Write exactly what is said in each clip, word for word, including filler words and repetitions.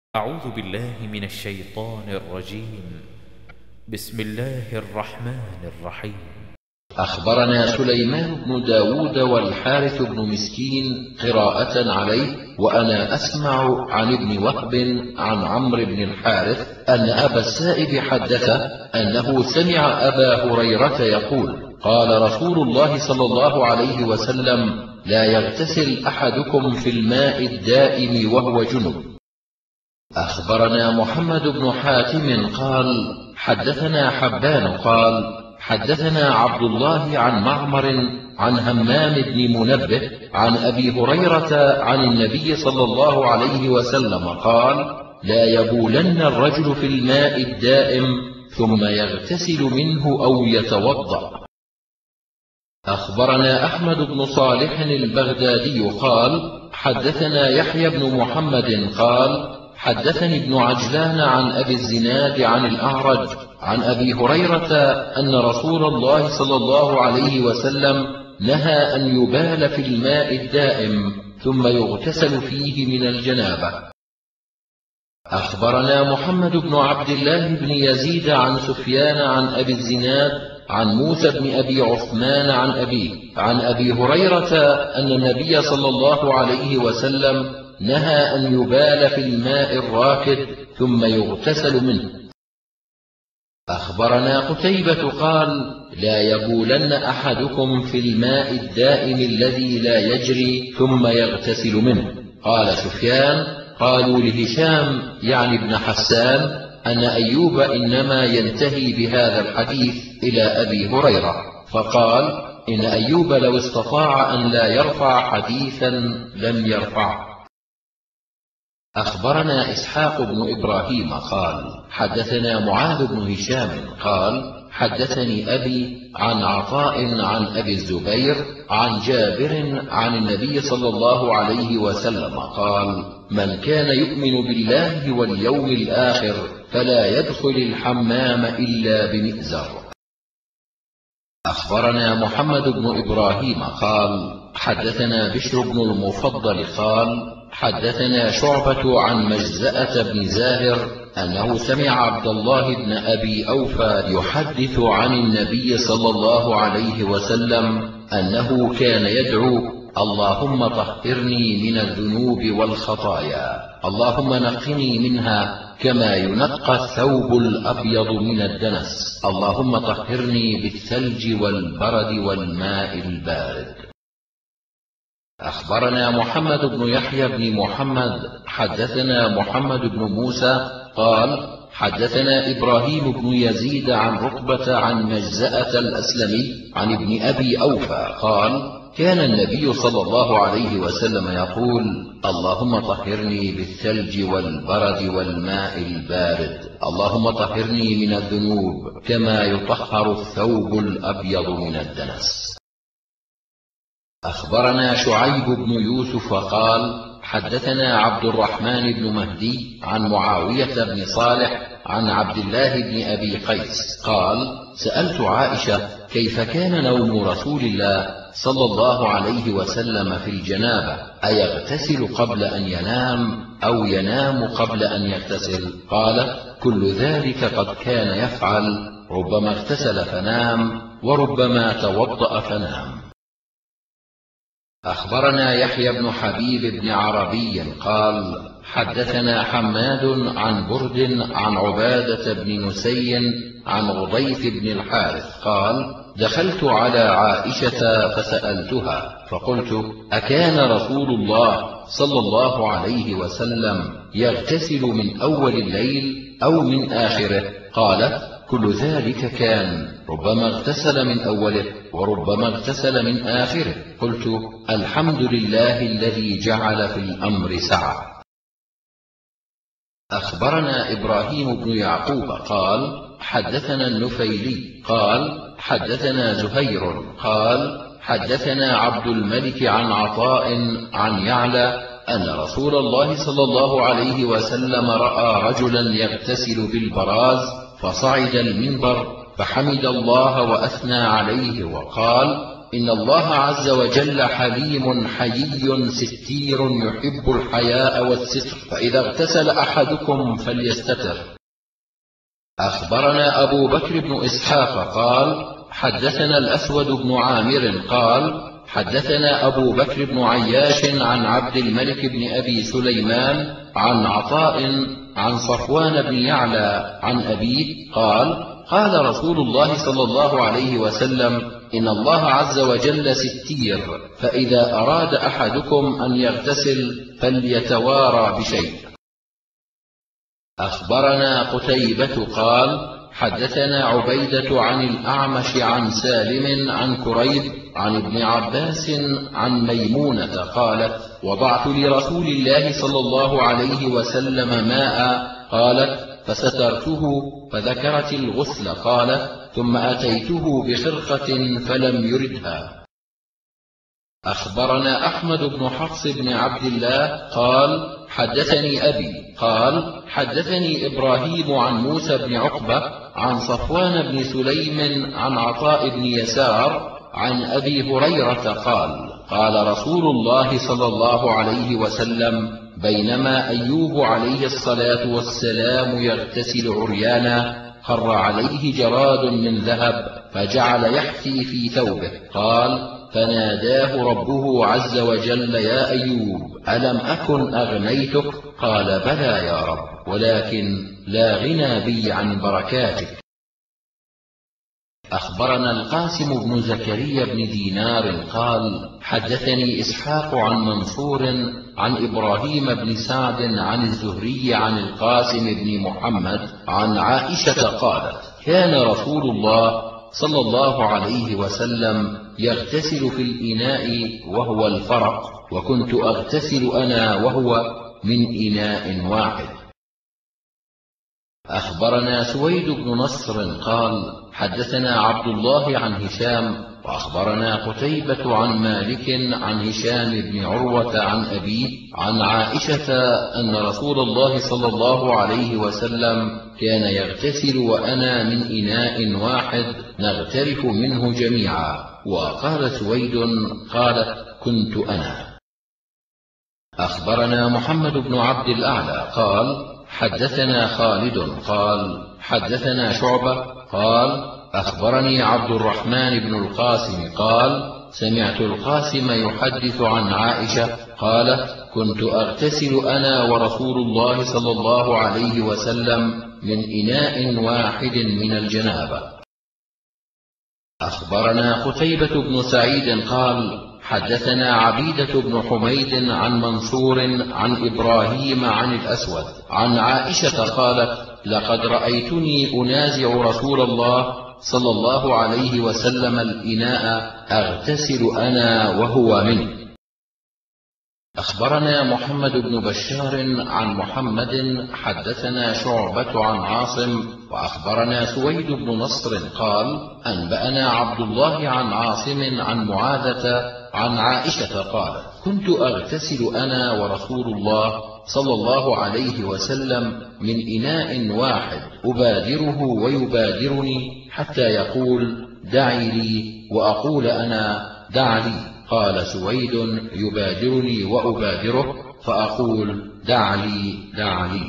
أعوذ بالله من الشيطان الرجيم. بسم الله الرحمن الرحيم. أخبرنا سليمان بن داود والحارث بن مسكين قراءة عليه، وأنا أسمع عن ابن وهب عن عمرو بن الحارث أن أبا السائب حدثه أنه سمع أبا هريرة يقول: قال رسول الله صلى الله عليه وسلم: لا يغتسل أحدكم في الماء الدائم وهو جنب. أخبرنا محمد بن حاتم قال: حدثنا حبان قال: حدثنا عبد الله عن معمر عن همام بن منبه عن أبي هريرة عن النبي صلى الله عليه وسلم قال: لا يبولن الرجل في الماء الدائم ثم يغتسل منه أو يتوضأ. أخبرنا أحمد بن صالح البغدادي قال: حدثنا يحيى بن محمد قال: حدثني ابن عجلان عن أبي الزناد عن الأعرج عن أبي هريرة أن رسول الله صلى الله عليه وسلم نهى أن يبال في الماء الدائم ثم يغتسل فيه من الجنابة. أخبرنا محمد بن عبد الله بن يزيد عن سفيان عن أبي الزناد عن موسى بن أبي عثمان عن أبيه عن أبي هريرة أن النبي صلى الله عليه وسلم نهى أن يبال في الماء الراكد ثم يغتسل منه. أخبرنا قتيبة قال: لا يبولن أحدكم في الماء الدائم الذي لا يجري ثم يغتسل منه. قال سفيان: قالوا لهشام يعني ابن حسان أن أيوب إنما ينتهي بهذا الحديث إلى أبي هريرة، فقال: إن أيوب لو استطاع أن لا يرفع حديثا لم يرفعه. أخبرنا إسحاق بن إبراهيم قال: حدثنا معاذ بن هشام قال: حدثني أبي عن عطاء عن أبي الزبير عن جابر عن النبي صلى الله عليه وسلم قال: من كان يؤمن بالله واليوم الآخر فلا يدخل الحمام إلا بمئزر. أخبرنا محمد بن إبراهيم قال: حدثنا بشر بن المفضل قال: حدثنا شعبة عن مجزأة بن زاهر أنه سمع عبد الله بن أبي أوفى يحدث عن النبي صلى الله عليه وسلم أنه كان يدعو: اللهم طهرني من الذنوب والخطايا، اللهم نقني منها كما ينقى الثوب الأبيض من الدنس، اللهم طهرني بالثلج والبرد والماء البارد. أخبرنا محمد بن يحيى بن محمد حدثنا محمد بن موسى قال: حدثنا إبراهيم بن يزيد عن رقبة عن مجزأة الأسلمي عن ابن أبي أوفى قال: كان النبي صلى الله عليه وسلم يقول: اللهم طهرني بالثلج والبرد والماء البارد، اللهم طهرني من الذنوب كما يطهر الثوب الأبيض من الدنس. أخبرنا شعيب بن يوسف قال: حدثنا عبد الرحمن بن مهدي عن معاوية بن صالح عن عبد الله بن أبي قيس قال: سألت عائشة كيف كان نوم رسول الله صلى الله عليه وسلم في الجنابة، أيغتسل قبل أن ينام أو ينام قبل أن يغتسل؟ قال: كل ذلك قد كان يفعل، ربما اغتسل فنام وربما توضأ فنام. أخبرنا يحيى بن حبيب بن عربي قال: حدثنا حماد عن برد عن عبادة بن نسي عن غضيف بن الحارث قال: دخلت على عائشة فسألتها فقلت: أكان رسول الله صلى الله عليه وسلم يغتسل من أول الليل أو من آخره؟ قالت: كل ذلك كان، ربما اغتسل من أوله وربما اغتسل من آخره. قلت: الحمد لله الذي جعل في الأمر سعة. أخبرنا إبراهيم بن يعقوب قال: حدثنا النفيلي قال: حدثنا زهير قال: حدثنا عبد الملك عن عطاء عن يعلى أن رسول الله صلى الله عليه وسلم رأى رجلا يغتسل بالبراز، فصعد المنبر فحمد الله وأثنى عليه وقال: إن الله عز وجل حليم حيي ستير يحب الحياء والستر، فإذا اغتسل أحدكم فليستتر. أخبرنا أبو بكر بن إسحاق قال حدثنا الأسود بن عامر قال حدثنا أبو بكر بن عياش عن عبد الملك بن أبي سليمان عن عطاء عن صفوان بن يعلى عن أبيه قال قال رسول الله صلى الله عليه وسلم إن الله عز وجل ستير، فإذا أراد أحدكم أن يغتسل فليتوارى بشيء. أخبرنا قتيبة قال حدثنا عبيدة عن الأعمش عن سالم عن كريب عن ابن عباس عن ميمونة قالت وضعت لرسول الله صلى الله عليه وسلم ماء قالت فسترته فذكرت الغسل قالت ثم أتيته بخرقة فلم يردها. أخبرنا أحمد بن حفص بن عبد الله قال حدثني أبي قال حدثني إبراهيم عن موسى بن عقبة عن صفوان بن سليم عن عطاء بن يسار عن أبي هريرة قال قال رسول الله صلى الله عليه وسلم بينما أيوب عليه الصلاة والسلام يغتسل عريانا خر عليه جراد من ذهب فجعل يحفي في ثوبه قال فناداه ربه عز وجل يا أيوب ألم أكن أغنيتك؟ قال بلى يا رب ولكن لا غنى بي عن بركاتك. أخبرنا القاسم بن زكريا بن دينار قال حدثني إسحاق عن منصور عن إبراهيم بن سعد عن الزهري عن القاسم بن محمد عن عائشة قالت كان رسول الله صلى الله عليه وسلم يغتسل في الإناء وهو الفرق، وكنت أغتسل أنا وهو من إناء واحد. أخبرنا سويد بن نصر قال حدثنا عبد الله عن هشام وأخبرنا قتيبة عن مالك عن هشام بن عروة عن أبيه عن عائشة أن رسول الله صلى الله عليه وسلم كان يغتسل وأنا من إناء واحد نغترف منه جميعا. وقال سويد قالت كنت أنا. أخبرنا محمد بن عبد الأعلى قال حدثنا خالد قال حدثنا شعبة قال أخبرني عبد الرحمن بن القاسم قال سمعت القاسم يحدث عن عائشة قالت كنت أغتسل أنا ورسول الله صلى الله عليه وسلم من إناء واحد من الجنابة. أخبرنا قتيبة بن سعيد قال حدثنا عبيدة بن حميد عن منصور عن إبراهيم عن الأسود عن عائشة قالت لقد رأيتني أنازع رسول الله صلى الله عليه وسلم الإناء أغتسل أنا وهو منه. أخبرنا محمد بن بشار عن محمد حدثنا شعبة عن عاصم وأخبرنا سويد بن نصر قال أنبأنا عبد الله عن عاصم عن معاذة عن عائشة قالت كنت أغتسل أنا ورسول الله صلى الله عليه وسلم من إناء واحد أبادره ويبادرني حتى يقول دعي لي وأقول أنا دع لي. قال سويد يبادرني وأبادره فأقول دع لي دع لي.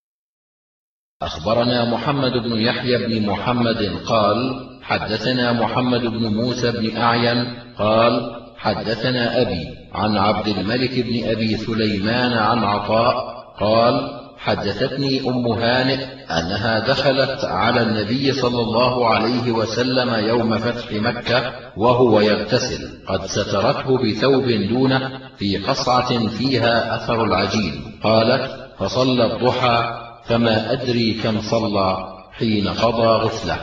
أخبرنا محمد بن يحيى بن محمد قال حدثنا محمد بن موسى بن أعين قال حدثنا أبي عن عبد الملك بن أبي سليمان عن عطاء قال حدثتني أم هانئ أنها دخلت على النبي صلى الله عليه وسلم يوم فتح مكة وهو يغتسل قد سترته بثوب دونه في قصعة فيها أثر العجين قالت فصلى الضحى فما أدري كم صلى حين قضى غسله.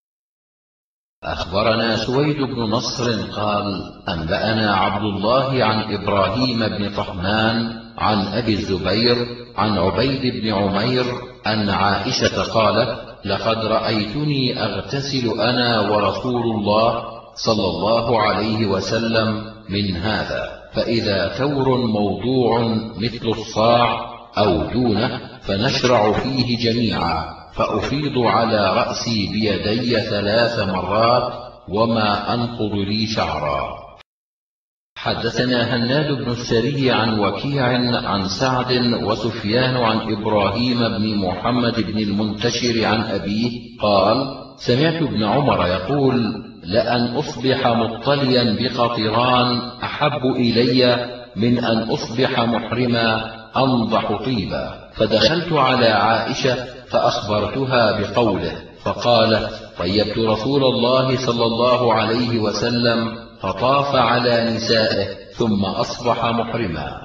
أخبرنا سويد بن نصر قال أنبأنا عبد الله عن إبراهيم بن طهمان عن أبي الزبير عن عبيد بن عمير أن عائشة قالت لقد رأيتني أغتسل أنا ورسول الله صلى الله عليه وسلم من هذا فإذا ثور موضوع مثل الصاع أو دونه فنشرع فيه جميعا فأفيض على رأسي بيدي ثلاث مرات وما أنقض لي شعرا. حدثنا هناد بن السري عن وكيع عن سعد وسفيان عن إبراهيم بن محمد بن المنتشر عن أبيه قال: سمعت ابن عمر يقول: لأن أصبح مطليا بقطران أحب إلي من أن أصبح محرما أنضح طيبا. فدخلت على عائشة فأخبرتها بقوله، فقالت: طيبت رسول الله صلى الله عليه وسلم فطاف على نسائه ثم أصبح محرما.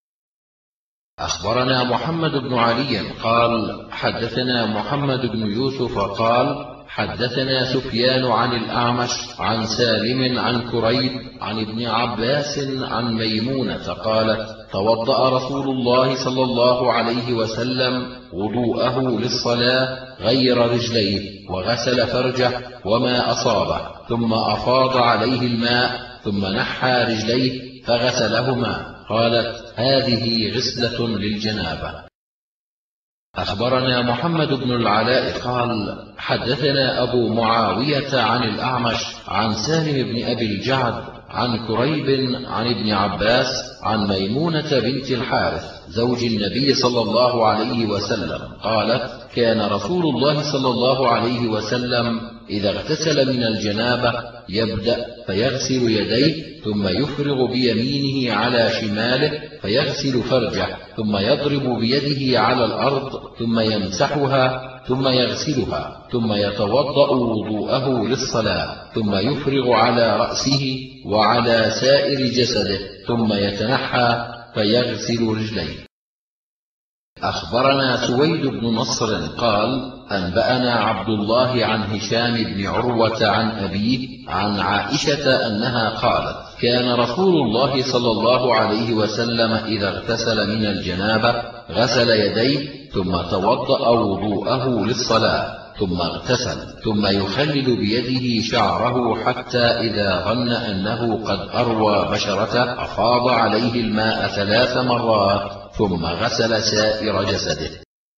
أخبرنا محمد بن علي قال: حدثنا محمد بن يوسف قال: حدثنا سفيان عن الأعمش عن سالم عن كريب عن ابن عباس عن ميمونة قالت: توضأ رسول الله صلى الله عليه وسلم وضوءه للصلاة غير رجليه، وغسل فرجه وما أصابه، ثم أفاض عليه الماء، ثم نحى رجليه فغسلهما. قالت: هذه غسلة للجنابة. أخبرنا محمد بن العلاء قال: حدثنا أبو معاوية عن الأعمش عن سالم بن أبي الجعد عن كريب عن ابن عباس عن ميمونة بنت الحارث زوج النبي صلى الله عليه وسلم قالت: كان رسول الله صلى الله عليه وسلم إذا اغتسل من الجنابة يبدأ فيغسل يديه، ثم يفرغ بيمينه على شماله فيغسل فرجه، ثم يضرب بيده على الأرض، ثم يمسحها، ثم يغسلها، ثم يتوضأ وضوءه للصلاة، ثم يفرغ على رأسه وعلى سائر جسده، ثم يتنحى فيغسل رجليه. أخبرنا سويد بن نصر قال: أنبأنا عبد الله عن هشام بن عروة عن أبيه عن عائشة أنها قالت: كان رسول الله صلى الله عليه وسلم إذا اغتسل من الجنابة غسل يديه، ثم توضأ وضوءه للصلاة، ثم اغتسل، ثم يخلل بيده شعره حتى إذا ظن أنه قد أروى بشرته أفاض عليه الماء ثلاث مرات، ثم غسل سائر جسده.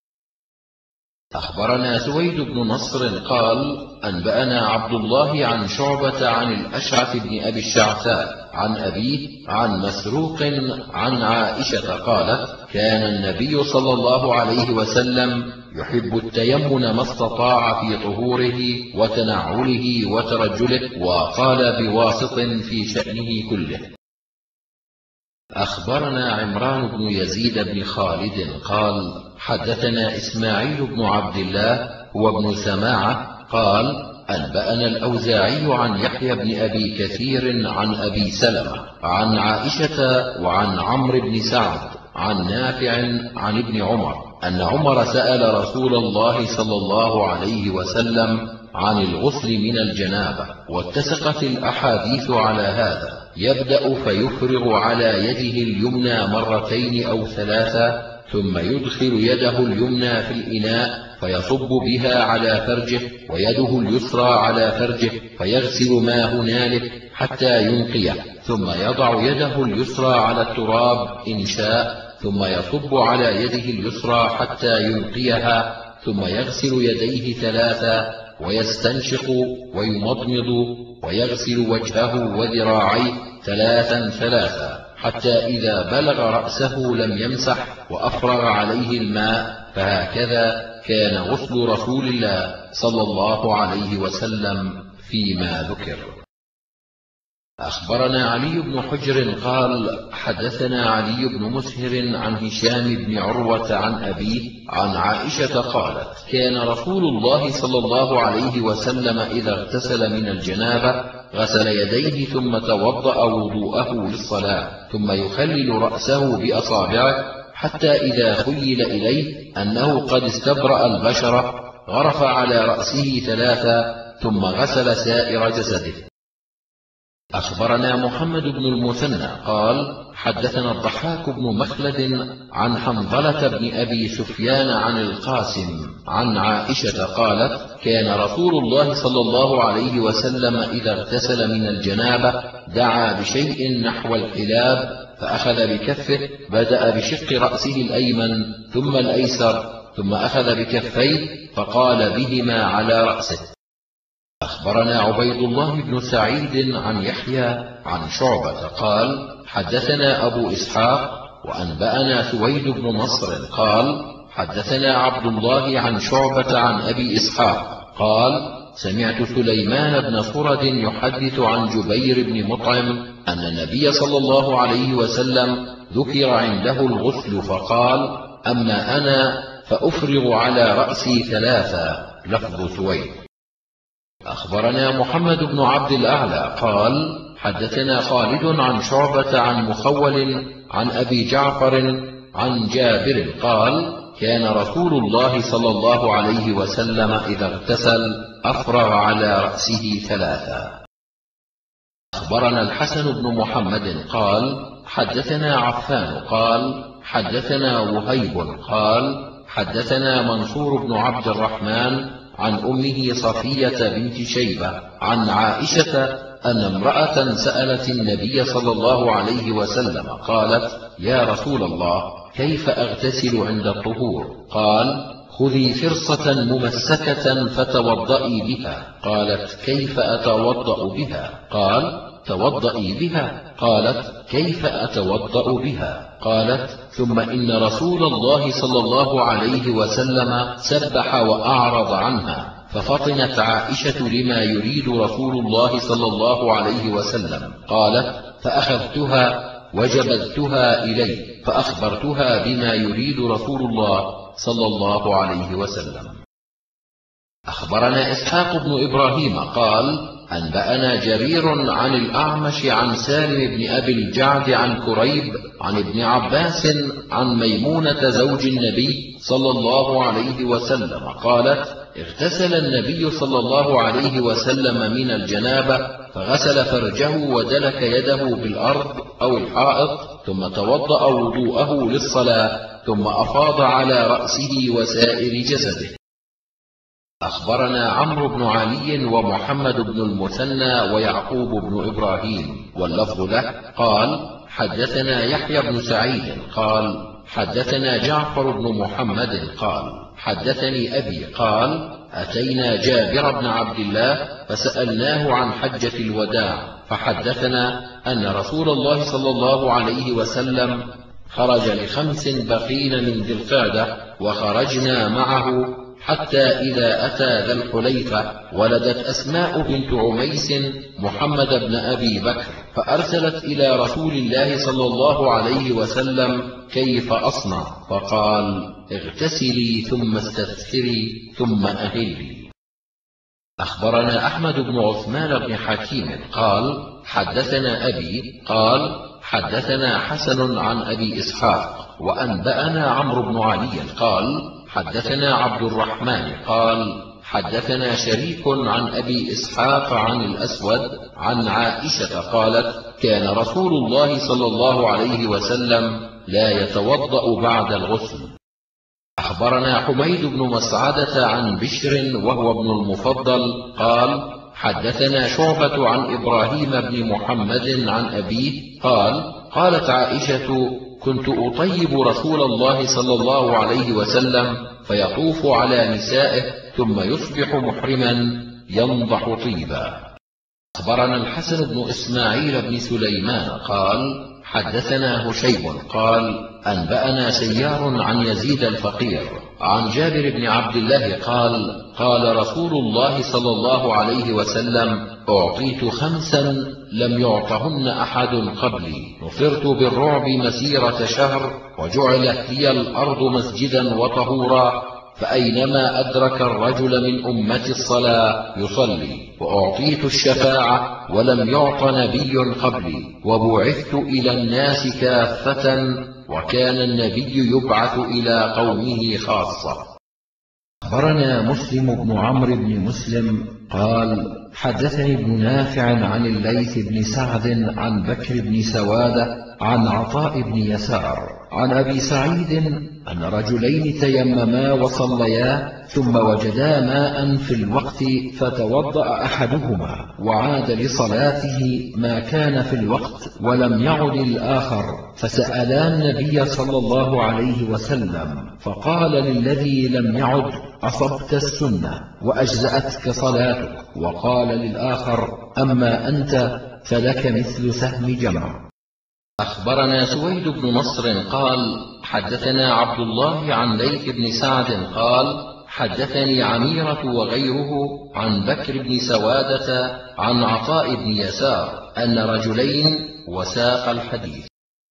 أخبرنا سويد بن نصر قال: أنبأنا عبد الله عن شعبة عن الأشعث بن أبي الشعثاء عن أبيه عن مسروق عن عائشة قالت: كان النبي صلى الله عليه وسلم يحب التيمن ما استطاع في طهوره وتنعله وترجله، وقال بواسط في شأنه كله. أخبرنا عمران بن يزيد بن خالد قال: حدثنا إسماعيل بن عبد الله وابن سماعة قال: أنبأنا الأوزاعي عن يحيى بن أبي كثير عن أبي سلمة عن عائشة وعن عمرو بن سعد عن نافع عن ابن عمر أن عمر سأل رسول الله صلى الله عليه وسلم عن الغسل من الجنابة، واتسقت الأحاديث على هذا، يبدأ فيفرغ على يده اليمنى مرتين أو ثلاثة، ثم يدخل يده اليمنى في الإناء فيصب بها على فرجه، ويده اليسرى على فرجه، فيغسل ما هنالك حتى ينقيه، ثم يضع يده اليسرى على التراب إن شاء، ثم يصب على يده اليسرى حتى ينقيها، ثم يغسل يديه ثلاثا، ويستنشق ويمضمض، ويغسل وجهه وذراعيه ثلاثا ثلاثا، حتى إذا بلغ رأسه لم يمسح وأفرغ عليه الماء. فهكذا كان غسل رسول الله صلى الله عليه وسلم فيما ذكر. أخبرنا علي بن حجر قال: حدثنا علي بن مسهر عن هشام بن عروة عن أبيه عن عائشة قالت: كان رسول الله صلى الله عليه وسلم إذا اغتسل من الجنابة غسل يديه، ثم توضأ وضوءه للصلاة، ثم يخلل رأسه بأصابعه حتى إذا خيل إليه أنه قد استبرأ البشرة غرف على رأسه ثلاثا، ثم غسل سائر جسده. أخبرنا محمد بن المثنى قال: حدثنا الضحاك بن مخلد عن حنظلة بن أبي سفيان عن القاسم عن عائشة قالت: كان رسول الله صلى الله عليه وسلم إذا اغتسل من الجنابة دعا بشيء نحو الحلاب، فأخذ بكفه، بدأ بشق رأسه الأيمن ثم الأيسر، ثم أخذ بكفيه فقال بهما على رأسه. أخبرنا عبيد الله بن سعيد عن يحيى عن شعبة قال حدثنا أبو إسحاق وأنبأنا سويد بن نصر قال حدثنا عبد الله عن شعبة عن أبي إسحاق قال سمعت سليمان بن صرد يحدث عن جبير بن مطعم أن النبي صلى الله عليه وسلم ذكر عنده الغسل فقال أما أنا فأفرغ على رأسي ثلاثة. لفظ سويد. أخبرنا محمد بن عبد الأعلى قال حدثنا خالد عن شعبة عن مخول عن أبي جعفر عن جابر قال كان رسول الله صلى الله عليه وسلم إذا اغتسل أفرغ على رأسه ثلاثة. أخبرنا الحسن بن محمد قال حدثنا عفان قال حدثنا وهيب قال حدثنا منصور بن عبد الرحمن عن أمه صفية بنت شيبة عن عائشة أن امرأة سألت النبي صلى الله عليه وسلم قالت يا رسول الله كيف أغتسل عند الطهور؟ قال خذي فرصة ممسكة فتوضئي بها. قالت كيف أتوضأ بها؟ قال توضئي بها. قالت كيف أتوضأ بها؟ قالت ثم إن رسول الله صلى الله عليه وسلم سبح وأعرض عنها ففطنت عائشة لما يريد رسول الله صلى الله عليه وسلم. قالت فأخذتها وجبذتها إلي فأخبرتها بما يريد رسول الله صلى الله عليه وسلم. أخبرنا إسحاق بن إبراهيم قال أنبأنا جرير عن الأعمش عن سالم بن أبي الجعد عن كريب عن ابن عباس عن ميمونة زوج النبي صلى الله عليه وسلم قالت اغتسل النبي صلى الله عليه وسلم من الجنابة فغسل فرجه ودلك يده بالأرض أو الحائط ثم توضأ وضوءه للصلاة ثم أفاض على رأسه وسائر جسده. أخبرنا عمرو بن علي ومحمد بن المثنى ويعقوب بن إبراهيم واللفظ له قال حدثنا يحيى بن سعيد قال حدثنا جعفر بن محمد قال حدثني أبي قال أتينا جابر بن عبد الله فسألناه عن حجة الوداع فحدثنا أن رسول الله صلى الله عليه وسلم خرج لخمس بقين من ذي القعدة وخرجنا معه حتى إذا أتى ذا الحليفة ولدت أسماء بنت عميس محمد بن أبي بكر فأرسلت إلى رسول الله صلى الله عليه وسلم كيف أصنع؟ فقال اغتسلي ثم استثري ثم أهلي. أخبرنا أحمد بن عثمان بن حكيم قال حدثنا أبي قال حدثنا حسن عن أبي إسحاق وأنبأنا عمرو بن علي قال حدثنا عبد الرحمن قال حدثنا شريك عن أبي إسحاق عن الأسود عن عائشة قالت كان رسول الله صلى الله عليه وسلم لا يتوضأ بعد الغسل. أخبرنا حميد بن مسعدة عن بشر وهو ابن المفضل قال حدثنا شعبة عن إبراهيم بن محمد عن أبيه قال قالت عائشة كنت أطيب رسول الله صلى الله عليه وسلم فيطوف على نسائه ثم يصبح محرما ينضح طيبا. أخبرنا الحسن بن إسماعيل بن سليمان قال حدثنا هشيم قال أنبأنا سيار عن يزيد الفقير عن جابر بن عبد الله قال قال رسول الله صلى الله عليه وسلم أعطيت خمسا لم يعطهن أحد قبلي نصرت بالرعب مسيرة شهر وجعلت لي الأرض مسجدا وطهورا فأينما أدرك الرجل من أمتي الصلاة يصلي وأعطيت الشفاعة ولم يعط نبي قبلي وبعثت إلى الناس كافة وكان النبي يبعث إلى قومه خاصة. أخبرنا مسلم بن عمرو بن مسلم قال حدثني ابن نافع عن الليث بن سعد عن بكر بن سوادة عن عطاء بن يسار عن أبي سعيد أن رجلين تيمما وصليا ثم وجدا ماء في الوقت فتوضأ أحدهما وعاد لصلاته ما كان في الوقت ولم يعد الآخر، فسألا النبي صلى الله عليه وسلم فقال للذي لم يعد: أصبت السنة وأجزأتك صلاتك. وقال للآخر: أما أنت فلك مثل سهم جمر. أخبرنا سويد بن نصر قال: حدثنا عبد الله عن ليث بن سعد قال: حدثني عميرة وغيره عن بكر بن سوادة عن عطاء بن يسار أن رجلين وساق الحديث.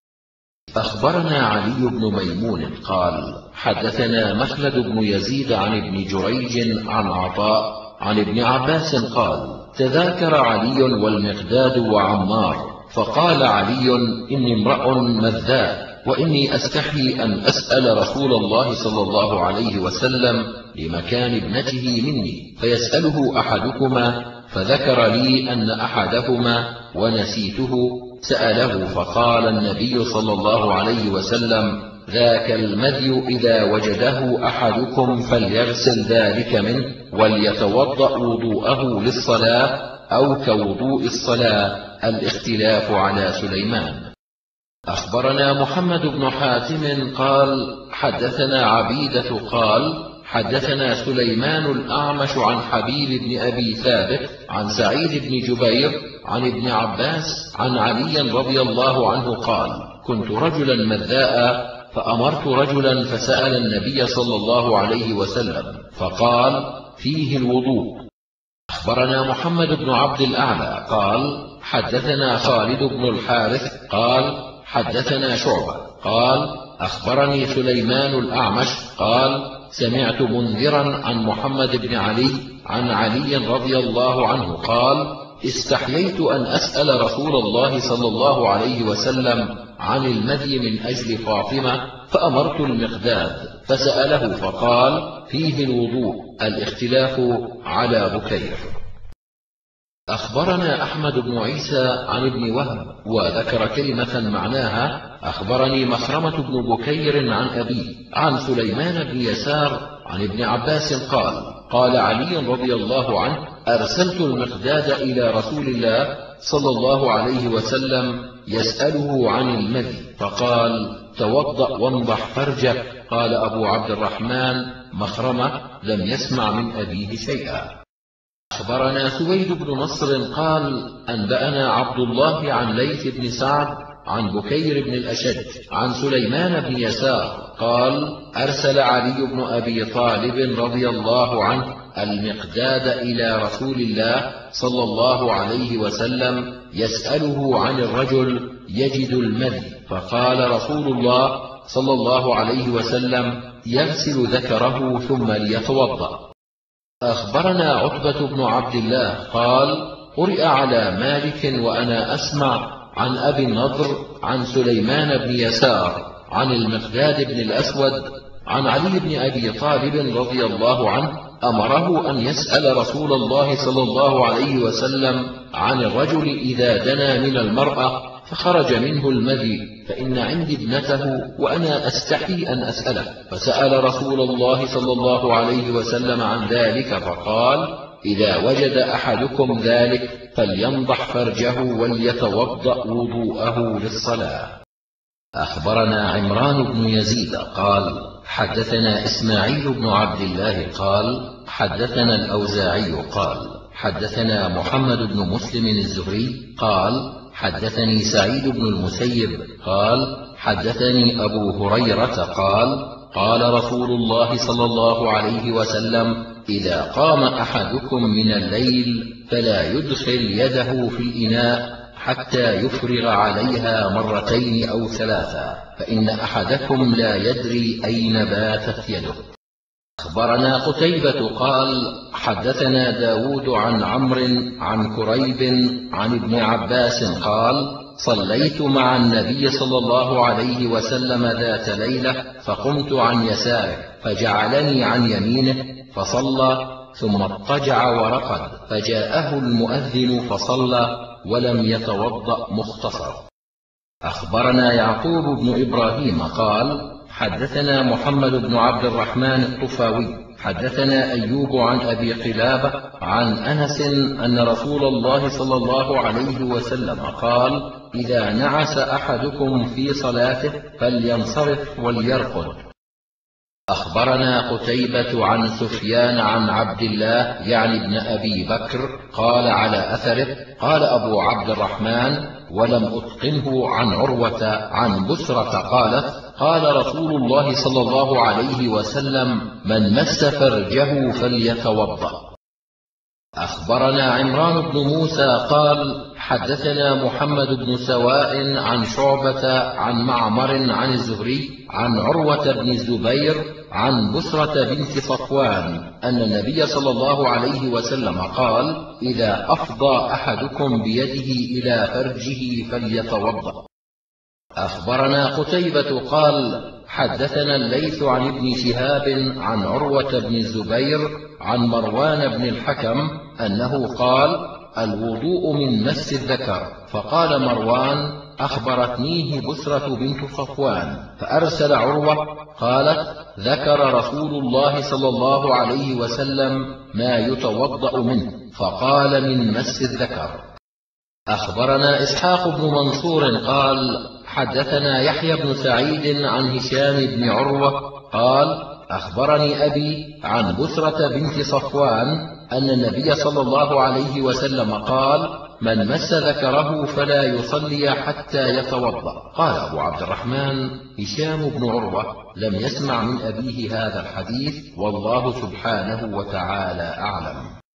أخبرنا علي بن ميمون قال: حدثنا مخلد بن يزيد عن ابن جريج عن عطاء عن ابن عباس قال: تذاكر علي والمقداد وعمار، فقال علي: إني امرأ مذاء، وإني أستحي أن أسأل رسول الله صلى الله عليه وسلم لمكان ابنته مني، فيسأله أحدكما، فذكر لي أن أحدهما ونسيته سأله، فقال النبي صلى الله عليه وسلم: ذاك المذي إذا وجده أحدكم فليغسل ذلك منه وليتوضأ وضوءه للصلاة أو كوضوء الصلاة. الاختلاف على سليمان. أخبرنا محمد بن حاتم قال: حدثنا عبيدة قال: حدثنا سليمان الأعمش عن حبيب بن أبي ثابت عن سعيد بن جبير عن ابن عباس عن علي رضي الله عنه قال: كنت رجلا مذاء فأمرت رجلا فسأل النبي صلى الله عليه وسلم فقال: فيه الوضوء. أخبرنا محمد بن عبد الأعلى قال: حدثنا خالد بن الحارث قال: حدثنا شعبة قال: أخبرني سليمان الأعمش قال: سمعت منذرا عن محمد بن علي عن علي رضي الله عنه قال: استحييت أن أسأل رسول الله صلى الله عليه وسلم عن المذي من أجل فاطمة، فأمرت المقداد فسأله فقال: فيه الوضوء. الاختلاف على بكير. أخبرنا أحمد بن عيسى عن ابن وهب وذكر كلمة معناها: أخبرني مخرمة بن بكير عن أبيه عن سليمان بن يسار عن ابن عباس قال: قال علي رضي الله عنه: أرسلت المقداد إلى رسول الله صلى الله عليه وسلم يسأله عن المذي، فقال: توضأ وانضح فرجك. قال أبو عبد الرحمن: مخرمة لم يسمع من أبيه شيئا. أخبرنا سويد بن نصر قال: أنبأنا عبد الله عن ليث بن سعد عن بكير بن الأشج عن سليمان بن يسار قال: أرسل علي بن أبي طالب رضي الله عنه المقداد إلى رسول الله صلى الله عليه وسلم يسأله عن الرجل يجد المذي، فقال رسول الله صلى الله عليه وسلم: يغسل ذكره ثم ليتوضأ. أخبرنا عتبة بن عبد الله قال: قرئ على مالك وأنا أسمع عن أبي النضر عن سليمان بن يسار عن المقداد بن الأسود عن علي بن أبي طالب رضي الله عنه أمره أن يسأل رسول الله صلى الله عليه وسلم عن الرجل إذا دنا من المرأة فخرج منه المذي، فإن عندي ابنته وأنا أستحي أن أسأله، فسأل رسول الله صلى الله عليه وسلم عن ذلك فقال: إذا وجد أحدكم ذلك فلينضح فرجه وليتوضأ وضوءه للصلاة. أخبرنا عمران بن يزيد قال: حدثنا إسماعيل بن عبد الله قال: حدثنا الأوزاعي قال: حدثنا محمد بن مسلم الزهري قال: حدثني سعيد بن المسيب قال: حدثني أبو هريرة قال: قال رسول الله صلى الله عليه وسلم: إذا قام أحدكم من الليل فلا يدخل يده في الإناء حتى يفرغ عليها مرتين أو ثلاثا، فإن أحدكم لا يدري أين باتت يده. أخبرنا قتيبة قال: حدثنا داود عن عمرو عن كريب عن ابن عباس قال: صليت مع النبي صلى الله عليه وسلم ذات ليلة فقمت عن يساره فجعلني عن يمينه فصلى، ثم اضطجع ورقد، فجاءه المؤذن فصلى ولم يتوضأ مختصر. أخبرنا يعقوب بن إبراهيم قال حدثنا محمد بن عبد الرحمن الطفاوي حدثنا أيوب عن أبي قلابة عن أنس أن رسول الله صلى الله عليه وسلم قال إذا نعس أحدكم في صلاته فلينصرف وليرقد. أخبرنا قتيبة عن سفيان عن عبد الله يعني ابن أبي بكر قال على أثره قال أبو عبد الرحمن ولم أتقنه عن عروة عن بسرة قالت قال رسول الله صلى الله عليه وسلم من مس فرجه فليتوضأ. أخبرنا عمران بن موسى قال حدثنا محمد بن سواء عن شعبة عن معمر عن الزهري عن عروة بن الزبير عن بسرة بنت صفوان أن النبي صلى الله عليه وسلم قال إذا أفضى أحدكم بيده إلى فرجه فليتوضأ. أخبرنا قتيبة قال حدثنا الليث عن ابن شهاب عن عروة بن الزبير عن مروان بن الحكم أنه قال الوضوء من مس الذكر، فقال مروان أخبرتنيه بسرة بنت صفوان، فأرسل عروة قالت ذكر رسول الله صلى الله عليه وسلم ما يتوضأ منه، فقال من مس الذكر. أخبرنا إسحاق بن منصور قال حدثنا يحيى بن سعيد عن هشام بن عروة قال أخبرني أبي عن بسرة بنت صفوان أن النبي صلى الله عليه وسلم قال من مس ذكره فلا يصلي حتى يتوضأ. قال أبو عبد الرحمن هشام بن عروة لم يسمع من أبيه هذا الحديث، والله سبحانه وتعالى أعلم.